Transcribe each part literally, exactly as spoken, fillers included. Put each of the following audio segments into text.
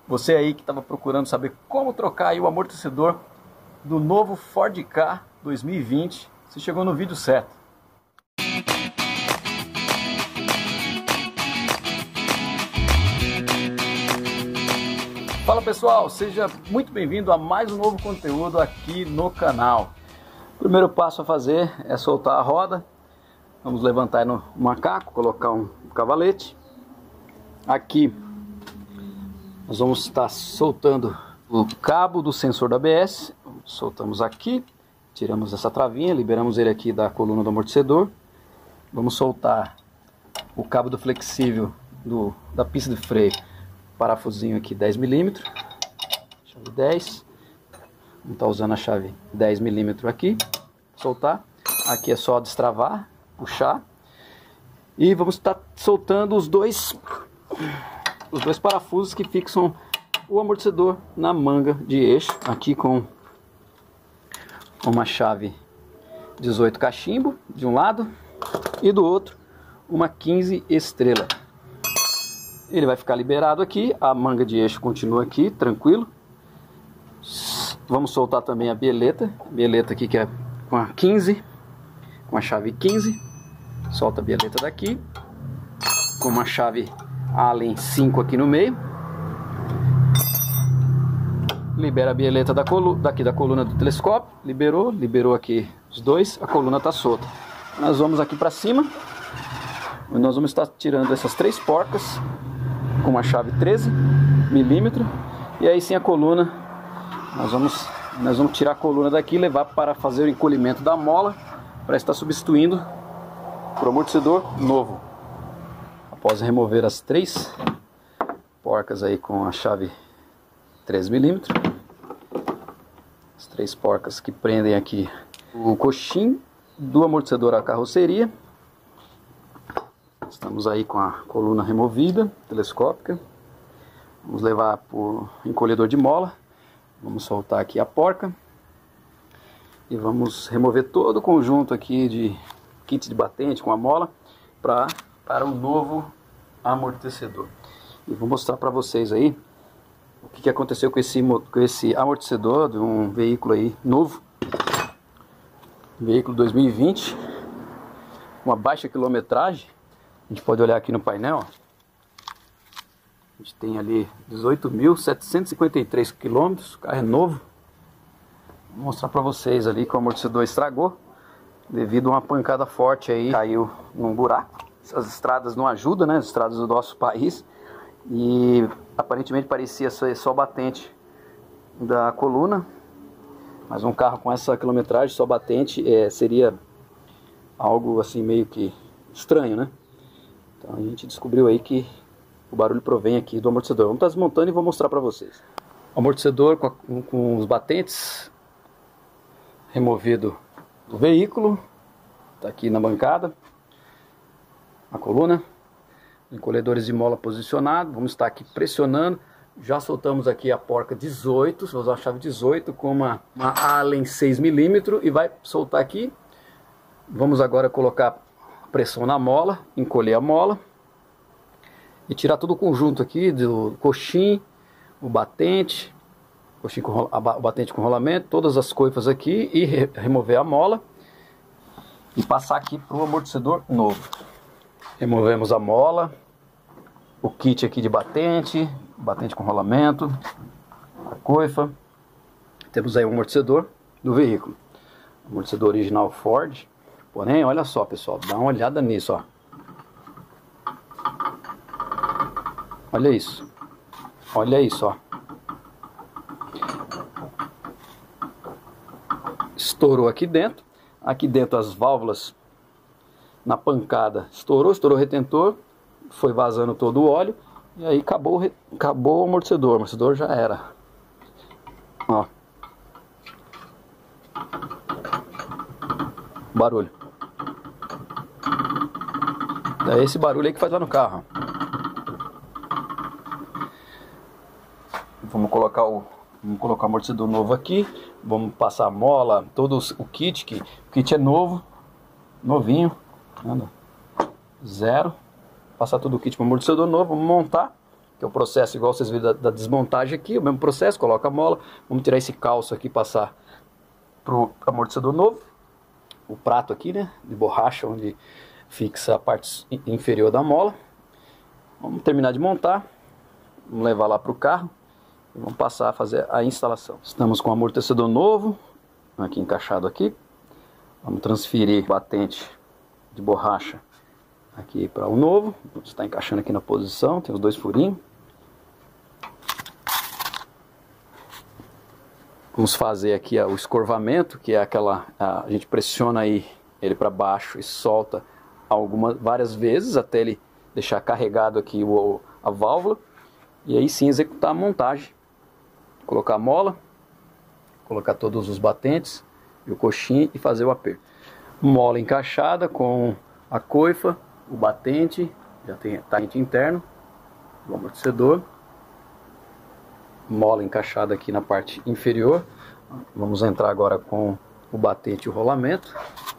Você aí que estava procurando saber como trocar aí o amortecedor do novo Ford Ka dois mil e vinte, você chegou no vídeo certo. Fala pessoal, seja muito bem-vindo a mais um novo conteúdo aqui no canal. O primeiro passo a fazer é soltar a roda. Vamos levantar no macaco, colocar um cavalete. Aqui nós vamos estar soltando o cabo do sensor da A B S. Soltamos aqui, tiramos essa travinha, liberamos ele aqui da coluna do amortecedor. Vamos soltar o cabo do flexível do, da pista de freio, parafusinho aqui dez milímetros, chave dez. Vamos estar usando a chave dez milímetros aqui, soltar. Aqui é só destravar, puxar. E vamos estar soltando os dois os dois parafusos que fixam o amortecedor na manga de eixo, aqui com uma chave dezoito cachimbo de um lado e do outro uma quinze estrela. Ele vai ficar liberado aqui, a manga de eixo continua aqui, tranquilo. Vamos soltar também a bieleta, a bieleta aqui que é com a quinze, com a chave quinze. Solta a bieleta daqui, com uma chave Allen cinco aqui no meio. Libera a bieleta da coluna, daqui da coluna do telescópio. Liberou, liberou aqui os dois, a coluna está solta. Nós vamos aqui para cima. Nós vamos estar tirando essas três porcas com uma chave treze milímetros. E aí sim a coluna, nós vamos, nós vamos tirar a coluna daqui e levar para fazer o encolhimento da mola, para estar substituindo para o amortecedor novo. Após remover as três porcas aí com a chave treze milímetros, as três porcas que prendem aqui o coxim do amortecedor à carroceria. Estamos aí com a coluna removida, telescópica. Vamos levar para o encolhedor de mola. Vamos soltar aqui a porca e vamos remover todo o conjunto aqui de kit de batente com a mola pra, para o novo amortecedor. E vou mostrar para vocês aí o que, que aconteceu com esse, com esse amortecedor de um veículo aí novo, veículo dois mil e vinte, uma baixa quilometragem. A gente pode olhar aqui no painel, ó. A gente tem ali dezoito mil setecentos e cinquenta e três quilômetros, o carro é novo. Vou mostrar para vocês ali que o amortecedor estragou devido a uma pancada forte aí, caiu num buraco. As estradas não ajudam, né? As estradas do nosso país. E aparentemente parecia ser só batente da coluna, mas um carro com essa quilometragem só batente é, seria algo assim meio que estranho, né? Então a gente descobriu aí que o barulho provém aqui do amortecedor. Vamos estar desmontando e vou mostrar para vocês. O amortecedor com, a, com os batentes removido do veículo, está aqui na bancada, a coluna, encolhedores de mola posicionado. Vamos estar aqui pressionando. Já soltamos aqui a porca dezoito, vou usar a chave dezoito com uma, uma Allen seis milímetros e vai soltar aqui. Vamos agora colocar pressão na mola, encolher a mola e tirar todo o conjunto aqui do coxim, o batente, coxim com, a batente com rolamento, todas as coifas aqui e re, remover a mola e passar aqui para o amortecedor novo. Removemos a mola, o kit aqui de batente, batente com rolamento, a coifa. Temos aí o amortecedor do veículo, amortecedor original Ford. Porém, olha só pessoal, dá uma olhada nisso, ó. Olha isso, olha isso, ó. Estourou aqui dentro, aqui dentro as válvulas na pancada estourou, estourou o retentor, foi vazando todo o óleo e aí acabou, acabou o amortecedor, o amortecedor já era. Ó, barulho. É esse barulho aí que faz lá no carro. Vamos colocar o, vamos colocar o amortecedor novo aqui. Vamos passar a mola, todo o kit, que o kit é novo, novinho, anda, zero. Passar todo o kit para o amortecedor novo, vamos montar que é o processo igual vocês viram da, da desmontagem aqui, o mesmo processo, coloca a mola, vamos tirar esse calço aqui e passar pro amortecedor novo, o prato aqui, né, de borracha, onde fixa a parte inferior da mola. Vamos terminar de montar, vamos levar lá para o carro e vamos passar a fazer a instalação. Estamos com o amortecedor novo, aqui encaixado aqui, vamos transferir o batente de borracha aqui para o novo, está encaixando aqui na posição, tem os dois furinhos. Vamos fazer aqui o escorvamento, que é aquela, a, a gente pressiona aí ele para baixo e solta algumas, várias vezes até ele deixar carregado aqui o, a válvula, e aí sim executar a montagem, colocar a mola, colocar todos os batentes e o coxim e fazer o aperto. Mola encaixada com a coifa, o batente, já tem batente interno, o amortecedor. Mola encaixada aqui na parte inferior. Vamos entrar agora com o batente e o rolamento.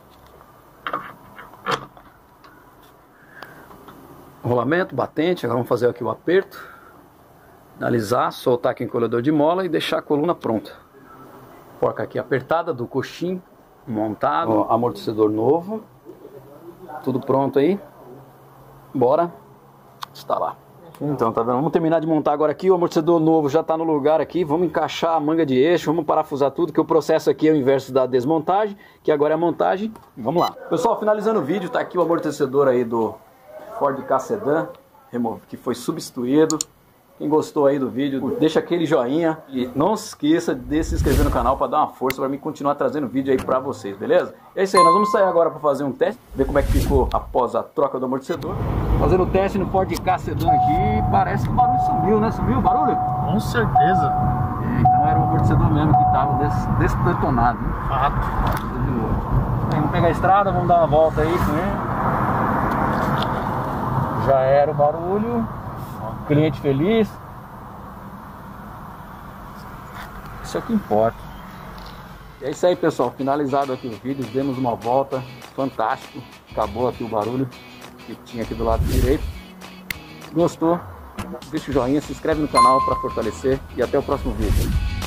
Rolamento, batente, agora vamos fazer aqui o aperto. Finalizar, soltar aqui o encolhedor de mola e deixar a coluna pronta. Porca aqui apertada do coxim montado, ó, amortecedor novo. Tudo pronto aí. Bora instalar. Então, tá vendo? Vamos terminar de montar agora aqui, o amortecedor novo já está no lugar aqui, vamos encaixar a manga de eixo, vamos parafusar tudo, que o processo aqui é o inverso da desmontagem, que agora é a montagem. Vamos lá. Pessoal, finalizando o vídeo, tá aqui o amortecedor aí do Ford Ka Sedan, que foi substituído. Quem gostou aí do vídeo, deixa aquele joinha e não se esqueça de se inscrever no canal para dar uma força para mim continuar trazendo vídeo aí para vocês, beleza? É isso aí, nós vamos sair agora para fazer um teste, ver como é que ficou após a troca do amortecedor. Fazendo o teste no Ford Ka Sedan aqui, parece que o barulho sumiu, né? Sumiu o barulho? Com certeza. É, então era o amortecedor mesmo que estava des desdetonado, né? Fato. Vamos pegar a estrada, vamos dar uma volta aí com ele. Já era o barulho. Cliente feliz. Isso é o que importa. E é isso aí, pessoal, finalizado aqui o vídeo, demos uma volta, fantástico, acabou aqui o barulho que tinha aqui do lado direito. Se gostou, deixa o joinha, se inscreve no canal para fortalecer e até o próximo vídeo.